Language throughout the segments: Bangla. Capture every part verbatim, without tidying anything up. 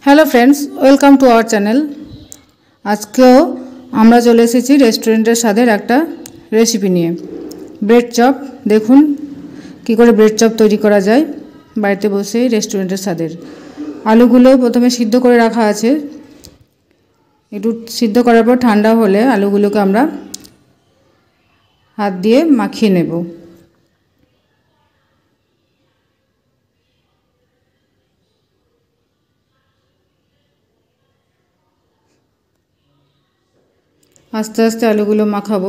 Hello friends, welcome to our channel. আজকেও আমরা চলে এসেছি রেস্টুরেন্টের স্বাদের একটা রেসিপি নিয়ে, ব্রেড চপ। দেখুন কী করে ব্রেড চপ তৈরি করা যায় বাড়িতে বসেই রেস্টুরেন্টের স্বাদের। আলুগুলো প্রথমে সিদ্ধ করে রাখা আছে। একটু সিদ্ধ করার পর ঠান্ডা হলে আলুগুলোকে আমরা হাত দিয়ে মাখিয়ে নেব। আস্তে আস্তে আলুগুলো মাখাবো।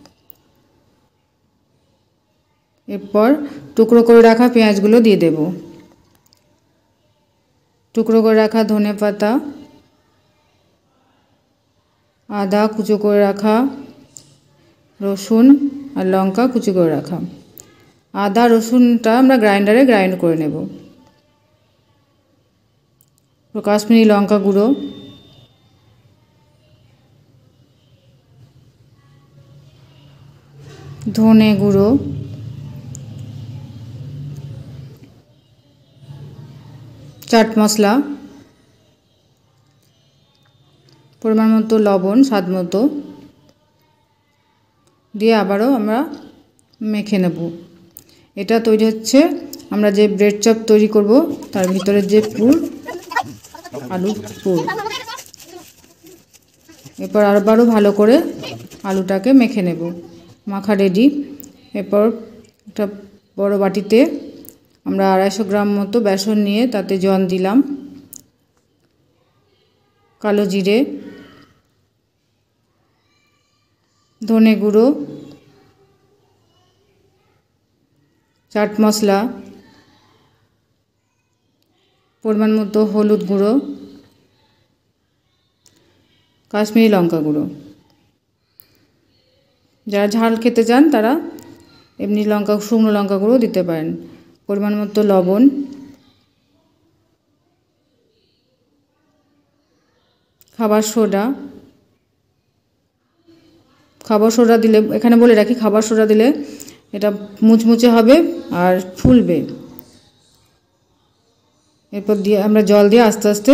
এরপর টুকরো করে রাখা পেঁয়াজগুলো দিয়ে দেব, টুকরো করে রাখা ধনে পাতা, আদা কুচো করে রাখা, রসুন আর লঙ্কা কুচো করে রাখা। আদা রসুনটা আমরা গ্রাইন্ডারে গ্রাইন্ড করে নেব। কাশ্মীরি লঙ্কা গুঁড়ো, ধনে গুঁড়ো, চাট মশলা, পরিমাণ মতো লবণ, স্বাদ মতো দিয়ে আবারও আমরা মেখে নেব। এটা তৈরি হচ্ছে আমরা যে ব্রেড চপ তৈরি করব তার ভিতরে যে পুর, আলুর পুর। এরপর আবারও ভালো করে আলুটাকে মেখে নেব। মাখা রেডি। এরপর একটা বড় বাটিতে আমরা আড়াইশো গ্রাম মতো বেসন নিয়ে তাতে জল দিলাম, কালো জিরে, ধনে গুঁড়ো, চাট মশলা, পরিমাণ মতো হলুদ গুঁড়ো, কাশ্মীরি লঙ্কা গুঁড়ো। যারা ঝাল খেতে চান তারা এমনি লঙ্কা শুকনো লঙ্কা গুঁড়ো দিতে পারেন। পরিমাণ মতো লবণ, খাবার সোডা। খাবার সোডা দিলে, এখানে বলে রাখি, খাবার সোডা দিলে এটা মুচমুচে হবে আর ফুলবে। এরপর দিয়ে আমরা জল দিয়ে আস্তে আস্তে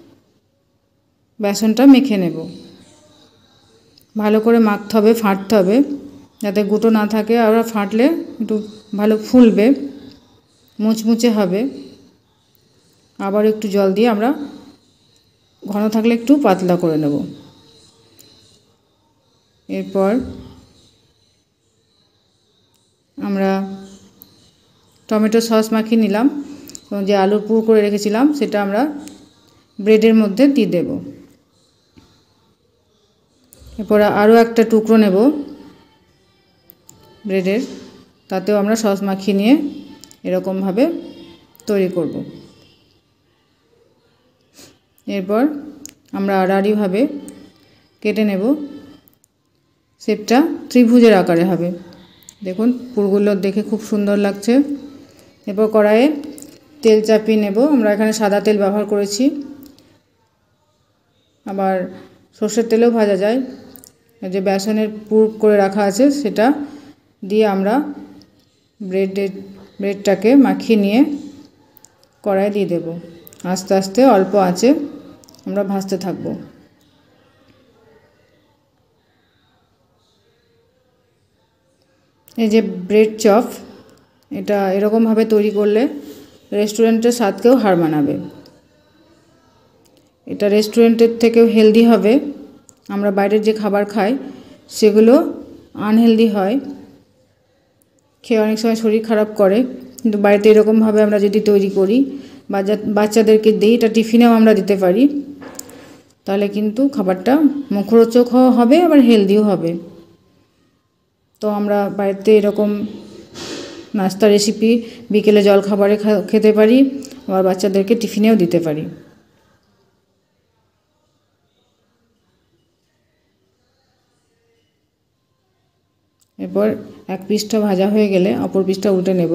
বেসনটা মেখে নেব। ভালো করে মাখতে হবে, ফাটতে হবে যাতে গুঁটো না থাকে। আর ফাটলে একটু ভালো ফুলবে, মুচমুচে হবে। আবার একটু জল দিয়ে আমরা ঘন থাকলে একটু পাতলা করে নেব। এরপর আমরা টমেটো সস মাখিয়ে নিলাম এবং যে আলুর পুর করে রেখেছিলাম সেটা আমরা ব্রেডের মধ্যে দিয়ে দেব। এরপর আরও একটা টুকরো নেব ব্রেডের, তাতেও আমরা সস মাখিয়ে নিয়ে এরকমভাবে তৈরি করব। এরপর আমরা আড়াআড়িভাবে কেটে নেব। শেপটা ত্রিভুজের আকারে হবে। দেখুন পুরগুলো দেখে খুব সুন্দর লাগছে। এরপর কড়াইয়ে তেল চাপিয়ে নেব। আমরা এখানে সাদা তেল ব্যবহার করেছি, আবার সর্ষের তেলেও ভাজা যায়। যে বেসনের পুর করে রাখা আছে সেটা দিয়ে আমরা ব্রেডের ব্রেডটাকে মাখিয়ে নিয়ে কড়াইয়ে দিয়ে দেব। আস্তে আস্তে অল্প আঁচে আমরা ভাজতে থাকব। এই যে ব্রেড চপ, এটা এরকমভাবে তৈরি করলে রেস্টুরেন্টের স্বাদকেও হার মানাবে। এটা রেস্টুরেন্টের থেকেও হেলদি হবে। আমরা বাইরের যে খাবার খাই সেগুলো আনহেলদি হয়, খেয়ে অনেক সময় শরীর খারাপ করে। কিন্তু বাড়িতে এরকমভাবে আমরা যদি তৈরি করি, বাচ্চাদেরকে দিই, এটা টিফিনেও আমরা দিতে পারি, তাহলে কিন্তু খাবারটা মুখরোচকও হবে আবার হেলদিও হবে। তো আমরা বাড়িতে এরকম নাস্তা রেসিপি বিকেলে জলখাবারে খেতে পারি, আবার বাচ্চাদেরকে টিফিনেও দিতে পারি। এরপর এক পিসটা ভাজা হয়ে গেলে অপর পিসটা উল্টে নেব।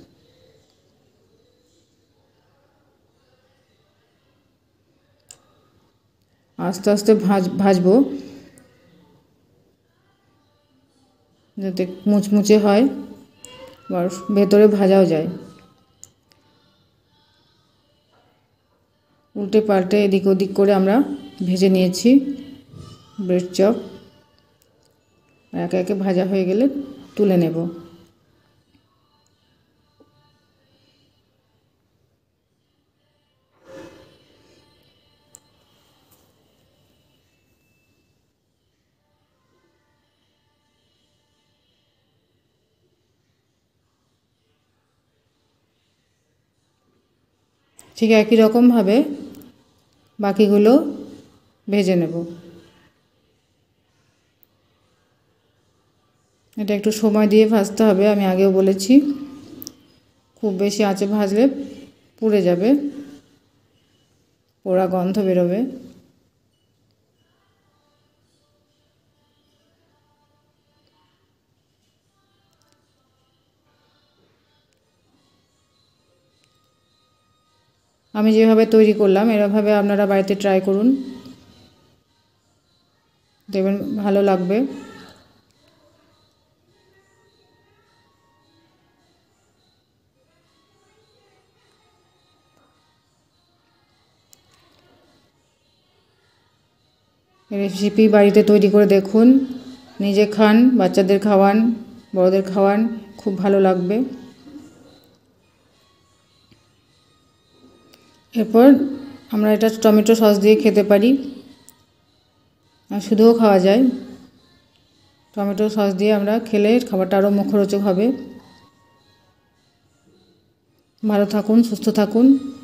আস্তে আস্তে ভাজ ভাজবো যাতে মুচমুচে হয় আর ভেতরে ভাজাও যায়। উল্টে পাল্টে এদিক ওদিক করে আমরা ভেজে নিয়েছি ব্রেড চপ। একে একে ভাজা হয়ে গেলে তুলে নেব। ঠিক একই রকমভাবে বাকিগুলো ভেজে নেব। এটা একটু সময় দিয়ে ভাজতে হবে, আমি আগেও বলেছি। খুব বেশি আঁচে ভাজলে পুড়ে যাবে, পোড়া গন্ধ বেরোবে। আমি যেভাবে তৈরি করলাম এভাবে আপনারা বাড়িতে ট্রাই করুন, দেখবেন ভালো লাগবে। রেসিপি বাড়িতে তৈরি করে দেখুন, নিজে খান, বাচ্চাদের খাওয়ান, বড়দের খাওয়ান, খুব ভালো লাগবে। এরপর আমরা এটা টমেটো সস দিয়ে খেতে পারি, আর শুধুও খাওয়া যায়। টমেটো সস দিয়ে আমরা খেলে খাবারটা আরও মুখরোচক হবে। ভালো থাকুন, সুস্থ থাকুন।